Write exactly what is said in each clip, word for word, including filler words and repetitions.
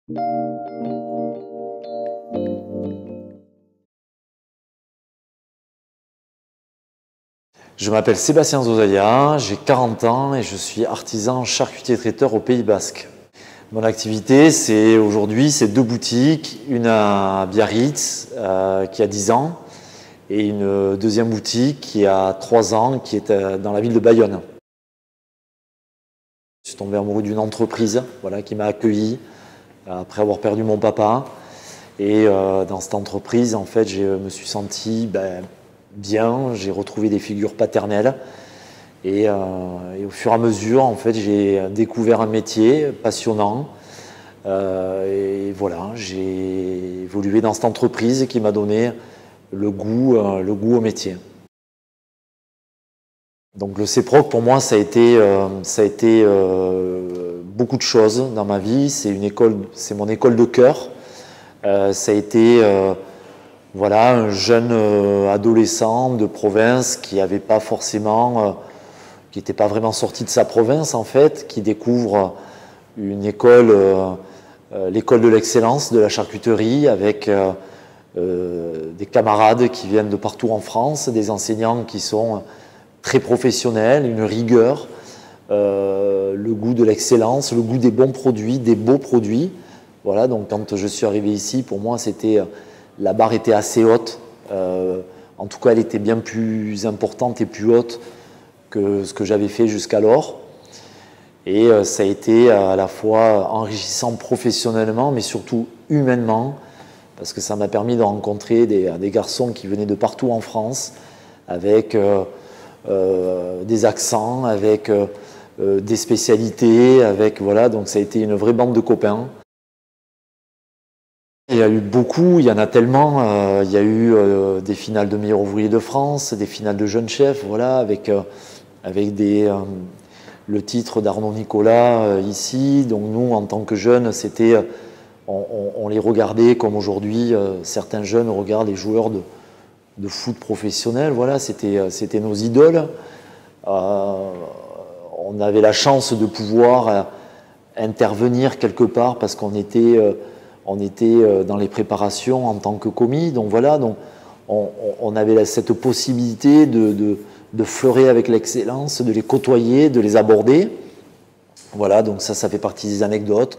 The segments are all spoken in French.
Je m'appelle Sébastien Zozaya, j'ai quarante ans et je suis artisan charcutier traiteur au Pays Basque. Mon activité, c'est aujourd'hui, c'est deux boutiques, une à Biarritz euh, qui a dix ans et une deuxième boutique qui a trois ans, qui est euh, dans la ville de Bayonne. Je suis tombé amoureux d'une entreprise voilà, qui m'a accueilli après avoir perdu mon papa. Et euh, dans cette entreprise, en fait, je me suis senti ben, bien, j'ai retrouvé des figures paternelles. Et, euh, et au fur et à mesure, en fait, j'ai découvert un métier passionnant. Euh, et voilà, j'ai évolué dans cette entreprise qui m'a donné le goût, euh, le goût au métier. Donc le CEPROC, pour moi, ça a été, euh, ça a été euh, beaucoup de choses dans ma vie. C'est une école, c'est mon école de cœur. Euh, ça a été euh, voilà, un jeune euh, adolescent de province qui n'avait pas forcément, euh, qui n'était pas vraiment sorti de sa province en fait, qui découvre une école, euh, euh, l'école de l'excellence de la charcuterie avec euh, euh, des camarades qui viennent de partout en France, des enseignants qui sont très professionnels, une rigueur, euh, le goût de l'excellence, le goût des bons produits, des beaux produits. Voilà, donc quand je suis arrivé ici, pour moi, c'était la barre était assez haute. Euh, en tout cas, elle était bien plus importante et plus haute que ce que j'avais fait jusqu'alors. Et euh, ça a été à la fois enrichissant professionnellement, mais surtout humainement, parce que ça m'a permis de rencontrer des, des garçons qui venaient de partout en France, avec euh, euh, des accents, avec euh, des spécialités, avec voilà, donc ça a été une vraie bande de copains. Il y a eu beaucoup, il y en a tellement. Euh, il y a eu euh, des finales de meilleurs ouvriers de France, des finales de jeunes chefs, voilà, avec, euh, avec des, euh, le titre d'Arnaud Nicolas euh, ici. Donc nous, en tant que jeunes, c'était, on, on, on les regardait comme aujourd'hui, euh, certains jeunes regardent les joueurs de, de foot professionnels. Voilà, c'était, c'était nos idoles. Euh, on avait la chance de pouvoir euh, intervenir quelque part parce qu'on était... Euh, On était dans les préparations en tant que commis, donc voilà, donc on, on avait cette possibilité de, de, de fleurer avec l'excellence, de les côtoyer, de les aborder. Voilà, donc ça, ça fait partie des anecdotes.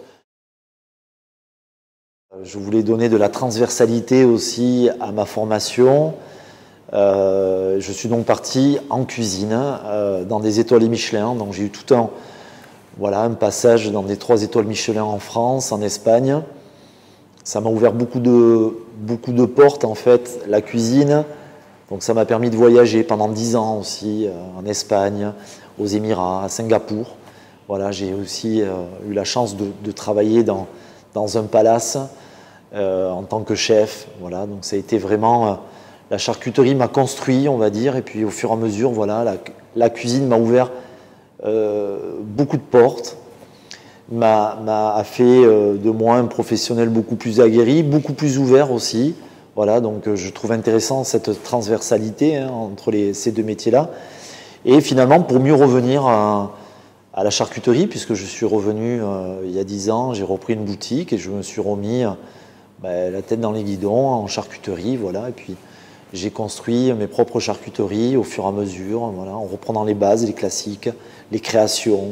Je voulais donner de la transversalité aussi à ma formation. Euh, je suis donc parti en cuisine, euh, dans des étoiles Michelin, donc j'ai eu tout un, voilà, un passage dans des trois étoiles Michelin en France, en Espagne. Ça m'a ouvert beaucoup de, beaucoup de portes, en fait, la cuisine. Donc ça m'a permis de voyager pendant dix ans aussi, euh, en Espagne, aux Émirats, à Singapour. Voilà, j'ai aussi euh, eu la chance de, de travailler dans, dans un palace euh, en tant que chef. Voilà, donc ça a été vraiment... Euh, la charcuterie m'a construit, on va dire, et puis au fur et à mesure, voilà, la, la cuisine m'a ouvert euh, beaucoup de portes. M'a, m'a fait de moi un professionnel beaucoup plus aguerri, beaucoup plus ouvert aussi. Voilà, donc je trouve intéressant cette transversalité hein, entre les, ces deux métiers-là. Et finalement, pour mieux revenir à, à la charcuterie, puisque je suis revenu euh, il y a dix ans, j'ai repris une boutique et je me suis remis ben, la tête dans les guidons en charcuterie. Voilà, et puis j'ai construit mes propres charcuteries au fur et à mesure, voilà, en reprenant les bases, les classiques, les créations.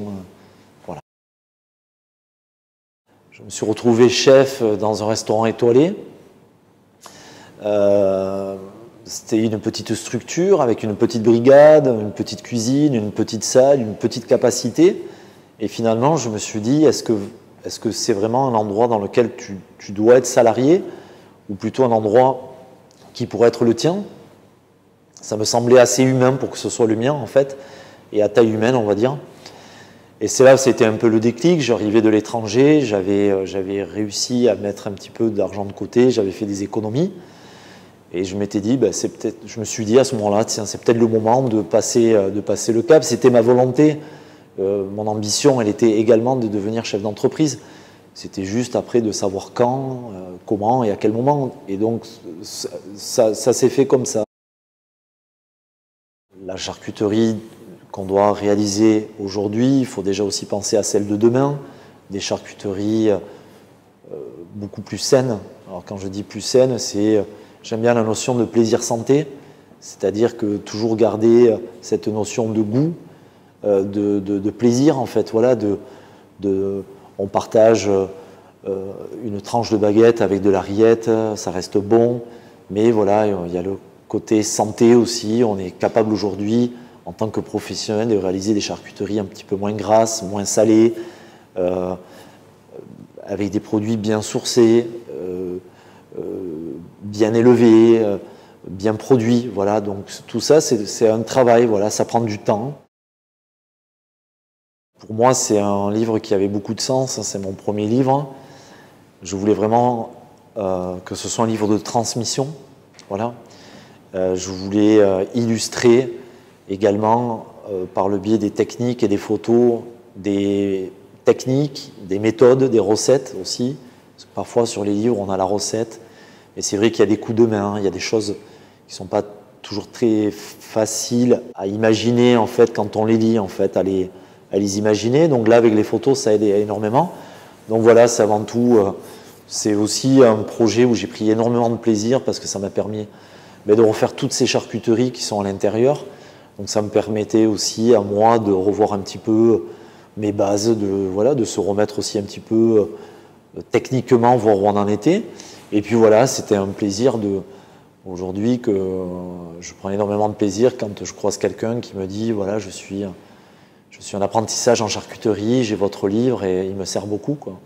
Je me suis retrouvé chef dans un restaurant étoilé. Euh, c'était une petite structure avec une petite brigade, une petite cuisine, une petite salle, une petite capacité. Et finalement, je me suis dit, est-ce que, est-ce que c'est vraiment un endroit dans lequel tu, tu dois être salarié ou plutôt un endroit qui pourrait être le tien? Ça me semblait assez humain pour que ce soit le mien, en fait, et à taille humaine, on va dire. Et c'est là, c'était un peu le déclic. J'arrivais de l'étranger, j'avais, j'avais réussi à mettre un petit peu d'argent de côté, j'avais fait des économies. Et je m'étais dit, ben, c'est peut-être, je me suis dit à ce moment-là, tiens, c'est peut-être le moment de passer, de passer le cap. C'était ma volonté, euh, mon ambition, elle était également de devenir chef d'entreprise. C'était juste après de savoir quand, euh, comment et à quel moment. Et donc, ça, ça, ça s'est fait comme ça. La charcuterie qu'on doit réaliser aujourd'hui, il faut déjà aussi penser à celle de demain, des charcuteries euh, beaucoup plus saine. Alors quand je dis plus saine, c'est, j'aime bien la notion de plaisir santé, c'est-à-dire que toujours garder cette notion de goût, euh, de, de, de plaisir en fait. Voilà, de, de, on partage euh, une tranche de baguette avec de la rillette, ça reste bon, mais voilà, il y a le côté santé aussi. On est capable aujourd'hui, en tant que professionnel, de réaliser des charcuteries un petit peu moins grasses, moins salées, euh, avec des produits bien sourcés, euh, euh, bien élevés, euh, bien produits. Voilà, donc tout ça, c'est un travail, voilà, ça prend du temps. Pour moi, c'est un livre qui avait beaucoup de sens, c'est mon premier livre. Je voulais vraiment euh, que ce soit un livre de transmission. Voilà. Euh, je voulais euh, illustrer également, euh, par le biais des techniques et des photos, des techniques, des méthodes, des recettes aussi. Parce que parfois sur les livres, on a la recette, mais c'est vrai qu'il y a des coups de main, il y a des choses qui ne sont pas toujours très faciles à imaginer en fait quand on les lit, en fait, à les, à les imaginer. Donc là, avec les photos, ça aide énormément. Donc voilà, c'est avant tout, euh, c'est aussi un projet où j'ai pris énormément de plaisir parce que ça m'a permis mais de refaire toutes ces charcuteries qui sont à l'intérieur. Donc ça me permettait aussi à moi de revoir un petit peu mes bases, de, voilà, de se remettre aussi un petit peu euh, techniquement, voir où on en était. Et puis voilà, c'était un plaisir de, aujourd'hui que euh, je prends énormément de plaisir quand je croise quelqu'un qui me dit voilà, je suis, je suis en apprentissage en charcuterie, j'ai votre livre et il me sert beaucoup, quoi.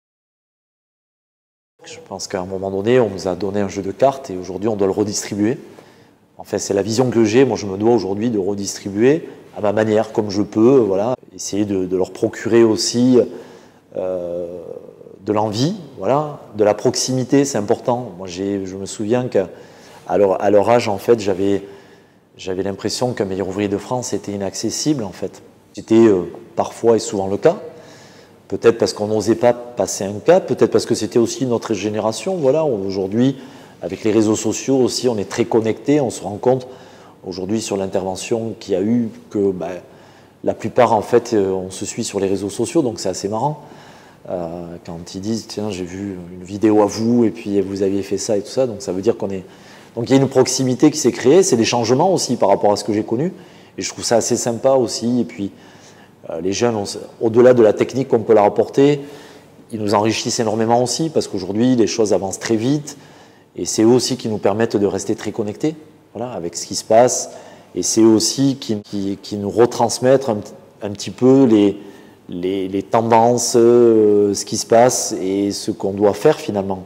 Je pense qu'à un moment donné, on nous a donné un jeu de cartes et aujourd'hui, on doit le redistribuer. En fait, c'est la vision que j'ai. Moi, je me dois aujourd'hui de redistribuer à ma manière, comme je peux. Voilà. Essayer de, de leur procurer aussi euh, de l'envie, voilà, de la proximité, c'est important. Moi, je me souviens qu'à leur, à leur âge, en fait, j'avais j'avais l'impression qu'un meilleur ouvrier de France était inaccessible, en fait. C'était euh, parfois et souvent le cas. Peut-être parce qu'on n'osait pas passer un cap, peut-être parce que c'était aussi notre génération. Voilà, aujourd'hui, avec les réseaux sociaux aussi, on est très connectés. On se rend compte aujourd'hui sur l'intervention qu'il y a eu que bah, la plupart, en fait, on se suit sur les réseaux sociaux, donc c'est assez marrant. Euh, quand ils disent, tiens, j'ai vu une vidéo à vous et puis vous aviez fait ça et tout ça, donc ça veut dire qu'on est... Donc il y a une proximité qui s'est créée, c'est des changements aussi par rapport à ce que j'ai connu. Et je trouve ça assez sympa aussi. Et puis, les jeunes, au-delà de la technique qu'on peut leur apporter, ils nous enrichissent énormément aussi parce qu'aujourd'hui, les choses avancent très vite et c'est eux aussi qui nous permettent de rester très connectés, voilà, avec ce qui se passe. Et c'est eux aussi qui, qui, qui nous retransmettent un, un petit peu les, les, les tendances, euh, ce qui se passe et ce qu'on doit faire finalement.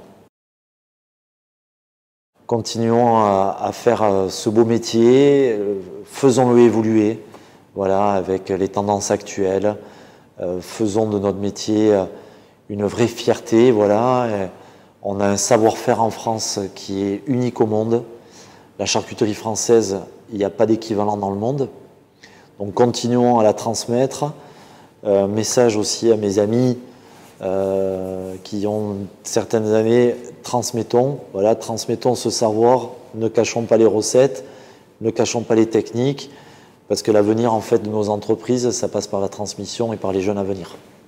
Continuons à, à faire ce beau métier, euh, faisons-le évoluer. Voilà, avec les tendances actuelles, euh, faisons de notre métier une vraie fierté. Voilà. Et on a un savoir-faire en France qui est unique au monde. La charcuterie française, il n'y a pas d'équivalent dans le monde. Donc continuons à la transmettre. Euh, message aussi à mes amis euh, qui ont certaines années, transmettons, voilà, transmettons ce savoir, ne cachons pas les recettes, ne cachons pas les techniques. Parce que l'avenir en fait de nos entreprises, ça passe par la transmission et par les jeunes à venir.